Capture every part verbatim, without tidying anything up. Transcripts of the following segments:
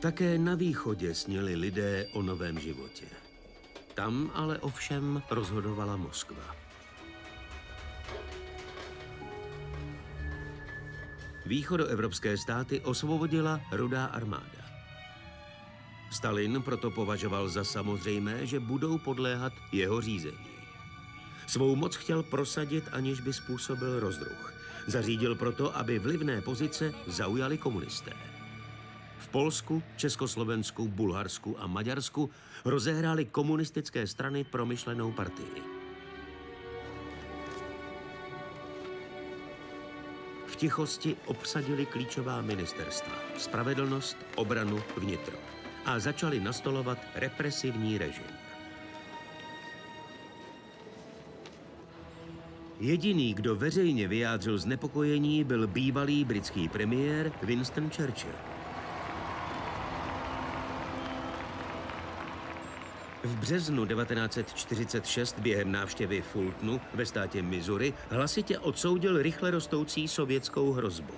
Také na východě snili lidé o novém životě. Tam ale ovšem rozhodovala Moskva. Východoevropské státy osvobodila Rudá armáda. Stalin proto považoval za samozřejmé, že budou podléhat jeho řízení. Svou moc chtěl prosadit, aniž by způsobil rozruch. Zařídil proto, aby vlivné pozice zaujali komunisté. V Polsku, Československu, Bulharsku a Maďarsku rozehrály komunistické strany promyšlenou partii. V tichosti obsadili klíčová ministerstva, spravedlnost, obranu, vnitro a začali nastolovat represivní režim. Jediný, kdo veřejně vyjádřil znepokojení, byl bývalý britský premiér Winston Churchill. V březnu devatenáct set čtyřicet šest během návštěvy Fultonu ve státě Missouri hlasitě odsoudil rychle rostoucí sovětskou hrozbu.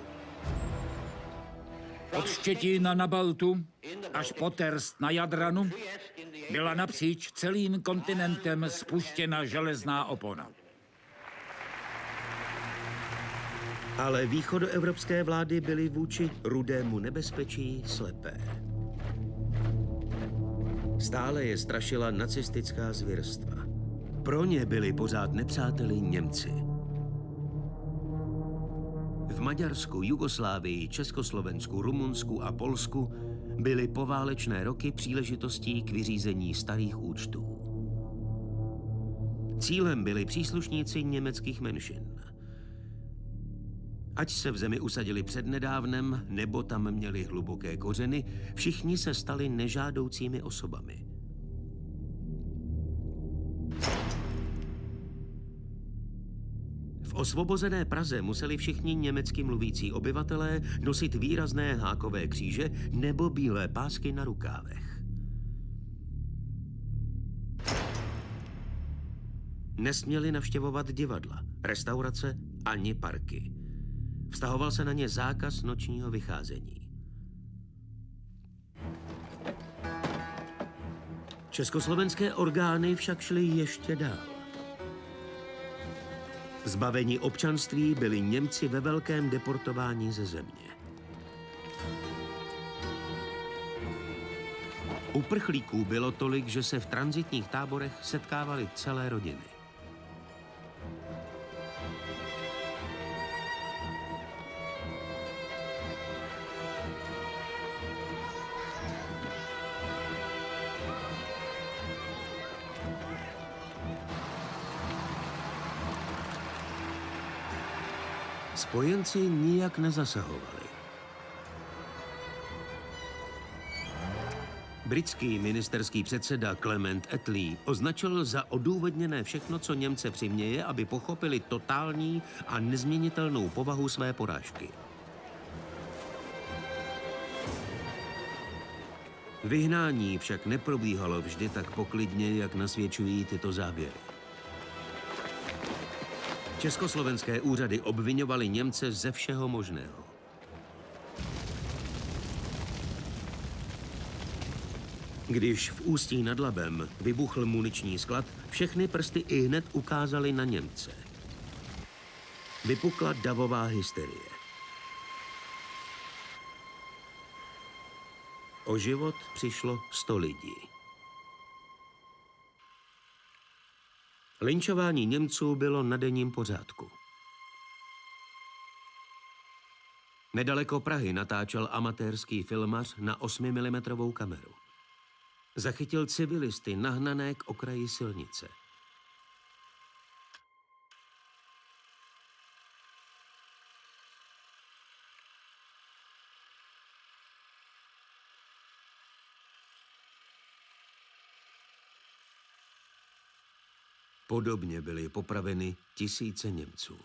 Od Štětína na Baltu až po Terst na Jadranu byla napříč celým kontinentem spuštěna železná opona. Ale východoevropské vlády byly vůči rudému nebezpečí slepé. Stále je strašila nacistická zvěrstva. Pro ně byli pořád nepřáteli Němci. V Maďarsku, Jugoslávii, Československu, Rumunsku a Polsku byly poválečné roky příležitostí k vyřízení starých účtů. Cílem byli příslušníci německých menšin. Ať se v zemi usadili přednedávnem, nebo tam měli hluboké kořeny, všichni se stali nežádoucími osobami. V osvobozené Praze museli všichni německy mluvící obyvatelé nosit výrazné hákové kříže nebo bílé pásky na rukávech. Nesměli navštěvovat divadla, restaurace ani parky. Vztahoval se na ně zákaz nočního vycházení. Československé orgány však šly ještě dál. Zbaveni občanství byli Němci ve velkém deportování ze země. Uprchlíků bylo tolik, že se v tranzitních táborech setkávaly celé rodiny. Spojenci nijak nezasahovali. Britský ministerský předseda Clement Attlee označil za odůvodněné všechno, co Němce přiměje, aby pochopili totální a nezměnitelnou povahu své porážky. Vyhnání však neprobíhalo vždy tak poklidně, jak nasvědčují tyto záběry. Československé úřady obviňovaly Němce ze všeho možného. Když v Ústí nad Labem vybuchl muniční sklad, všechny prsty ihned ukázaly na Němce. Vypukla davová hysterie. O život přišlo sto lidí. Lynčování Němců bylo na denním pořádku. Nedaleko Prahy natáčel amatérský filmař na osmimilimetrovou kameru. Zachytil civilisty nahnané k okraji silnice. Podobně byly popraveny tisíce Němců.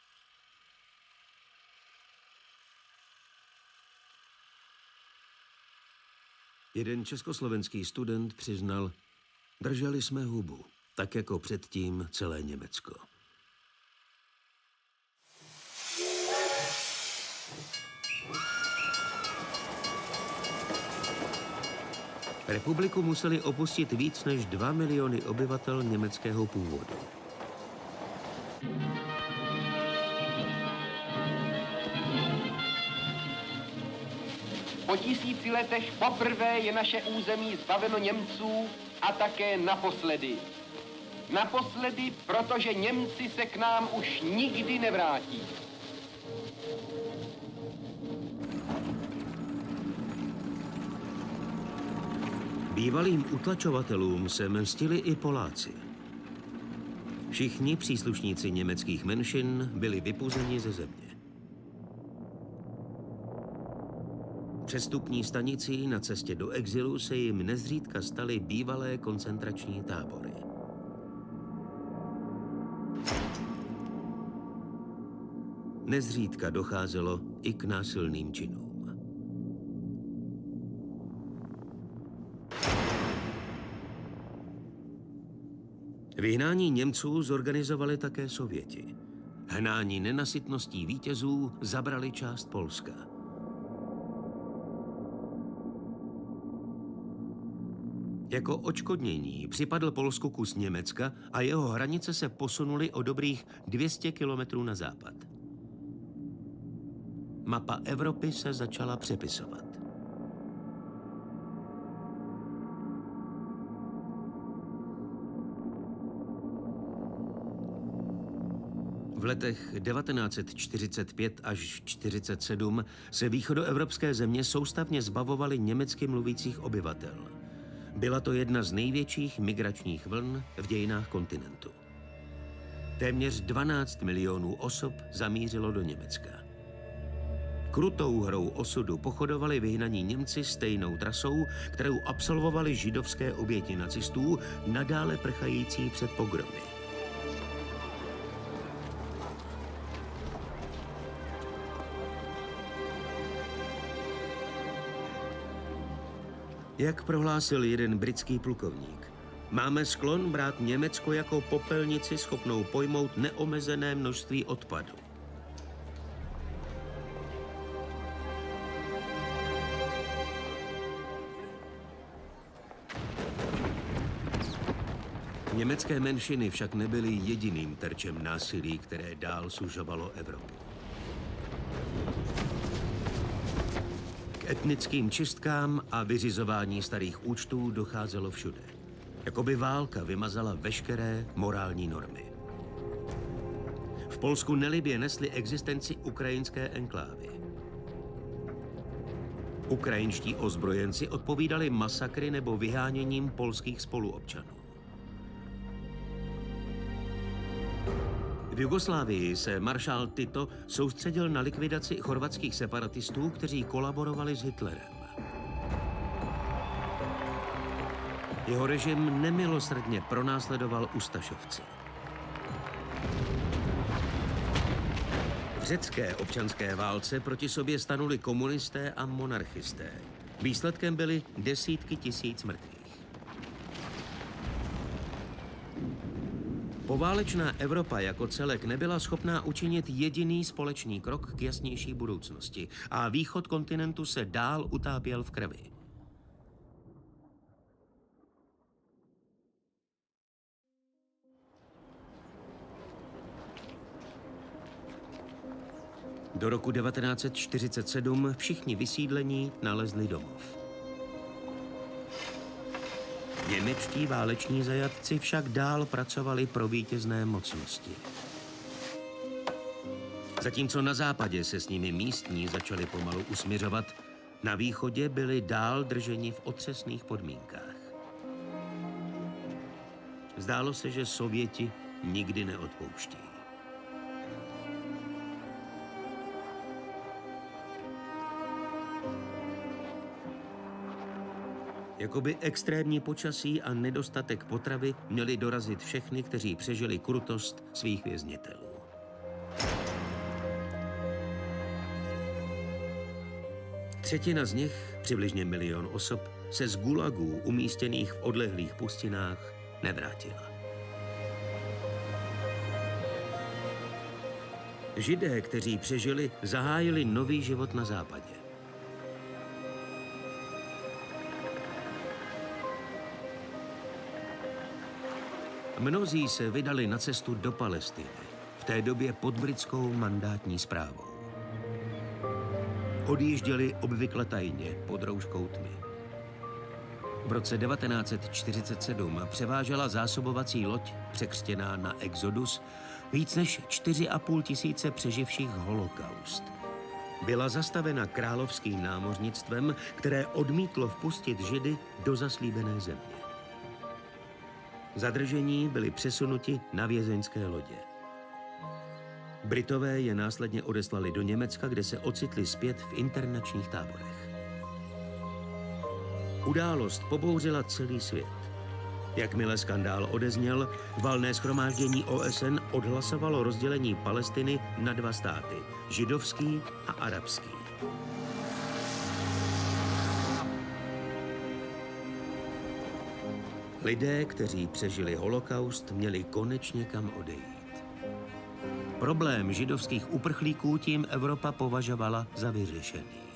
Jeden československý student přiznal, drželi jsme hubu, tak jako předtím celé Německo. Republiku museli opustit víc než dva miliony obyvatel německého původu. Po tisíci letech poprvé je naše území zbaveno Němců a také naposledy. Naposledy, protože Němci se k nám už nikdy nevrátí. Bývalým utlačovatelům se mstili i Poláci. Všichni příslušníci německých menšin byli vypuzeni ze země. Přestupní stanicí na cestě do exilu se jim nezřídka staly bývalé koncentrační tábory. Nezřídka docházelo i k násilným činům. Vyhnání Němců zorganizovali také Sověti. Hnání nenasytností vítězů zabrali část Polska. Jako odškodnění připadl Polsku kus Německa a jeho hranice se posunuly o dobrých dvě stě kilometrů na západ. Mapa Evropy se začala přepisovat. V letech devatenáct set čtyřicet pět až čtyřicet sedm se východoevropské země soustavně zbavovaly německy mluvících obyvatel. Byla to jedna z největších migračních vln v dějinách kontinentu. Téměř dvanáct milionů osob zamířilo do Německa. Krutou hrou osudu pochodovali vyhnaní Němci stejnou trasou, kterou absolvovali židovské oběti nacistů, nadále prchající před pogromy. Jak prohlásil jeden britský plukovník, máme sklon brát Německo jako popelnici schopnou pojmout neomezené množství odpadu. Německé menšiny však nebyly jediným terčem násilí, které dál sužovalo Evropu. K etnickým čistkám a vyřizování starých účtů docházelo všude. Jakoby válka vymazala veškeré morální normy. V Polsku nelibě nesli existenci ukrajinské enklávy. Ukrajinští ozbrojenci odpovídali masakry nebo vyháněním polských spoluobčanů. V Jugoslávii se maršál Tito soustředil na likvidaci chorvatských separatistů, kteří kolaborovali s Hitlerem. Jeho režim nemilosrdně pronásledoval ustašovce. V řecké občanské válce proti sobě stanuli komunisté a monarchisté. Výsledkem byly desítky tisíc mrtvých. Poválečná Evropa jako celek nebyla schopná učinit jediný společný krok k jasnější budoucnosti a východ kontinentu se dál utápěl v krvi. Do roku devatenáct set čtyřicet sedm všichni vysídlení nalezli domov. Němečtí váleční zajatci však dál pracovali pro vítězné mocnosti. Zatímco na západě se s nimi místní začali pomalu usmiřovat, na východě byli dál drženi v otřesných podmínkách. Zdálo se, že Sověti nikdy neodpouští. Jakoby extrémní počasí a nedostatek potravy měli dorazit všechny, kteří přežili krutost svých věznitelů. Třetina z nich, přibližně milion osob, se z gulagů umístěných v odlehlých pustinách nevrátila. Židé, kteří přežili, zahájili nový život na západě. Mnozí se vydali na cestu do Palestiny, v té době pod britskou mandátní správou. Odjížděli obvykle tajně pod rouškou tmy. V roce devatenáct set čtyřicet sedm převážela zásobovací loď, překřtěná na Exodus, víc než čtyři a půl tisíce přeživších holokaust. Byla zastavena královským námořnictvem, které odmítlo vpustit Židy do zaslíbené země. Zadržení byli přesunuti na vězeňské lodě. Britové je následně odeslali do Německa, kde se ocitli zpět v internačních táborech. Událost pobouřila celý svět. Jakmile skandál odezněl, valné shromáždění O S N odhlasovalo rozdělení Palestiny na dva státy, židovský a arabský. Lidé, kteří přežili holokaust, měli konečně kam odejít. Problém židovských uprchlíků tím Evropa považovala za vyřešený.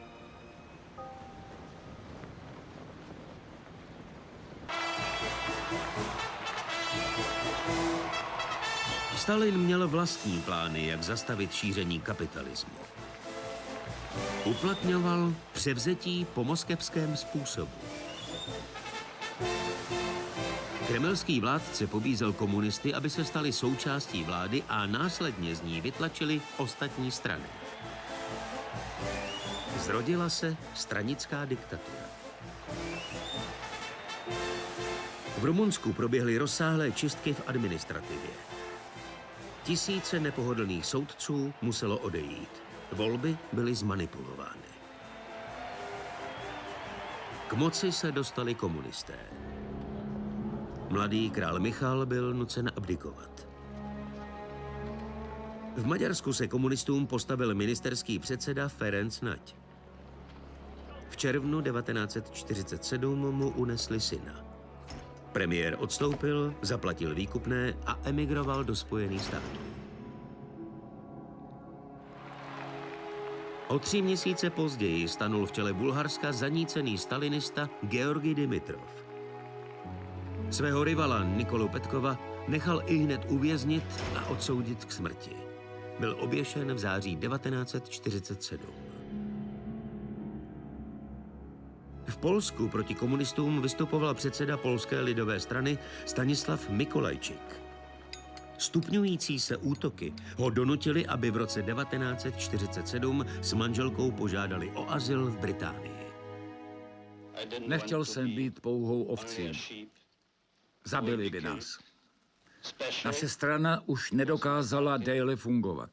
Stalin měl vlastní plány, jak zastavit šíření kapitalismu. Uplatňoval převzetí po moskevském způsobu. Kremelský vládce pobízel komunisty, aby se stali součástí vlády a následně z ní vytlačili ostatní strany. Zrodila se stranická diktatura. V Rumunsku proběhly rozsáhlé čistky v administrativě. Tisíce nepohodlných soudců muselo odejít. Volby byly zmanipulovány. K moci se dostali komunisté. Mladý král Michal byl nucen abdikovat. V Maďarsku se komunistům postavil ministerský předseda Ferenc Nagy. V červnu devatenáct set čtyřicet sedm mu unesli syna. Premiér odstoupil, zaplatil výkupné a emigroval do Spojených států. O tři měsíce později stanul v čele Bulharska zanícený stalinista Georgi Dimitrov. Svého rivala Nikolu Petkova nechal ihned uvěznit a odsoudit k smrti. Byl oběšen v září devatenáct set čtyřicet sedm. V Polsku proti komunistům vystupoval předseda Polské lidové strany Stanislav Mikolajčik. Stupňující se útoky ho donutili, aby v roce devatenáct set čtyřicet sedm s manželkou požádali o azyl v Británii. Nechtěl jsem být pouhou ovcí. Zabili by nás. Naše strana už nedokázala déle fungovat.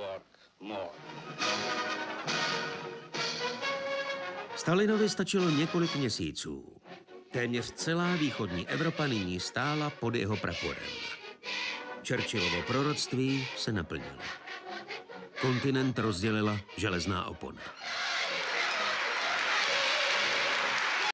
Stalinovi stačilo několik měsíců. Téměř celá východní Evropa nyní stála pod jeho praporem. Churchillovo proroctví se naplnilo. Kontinent rozdělila železná opona.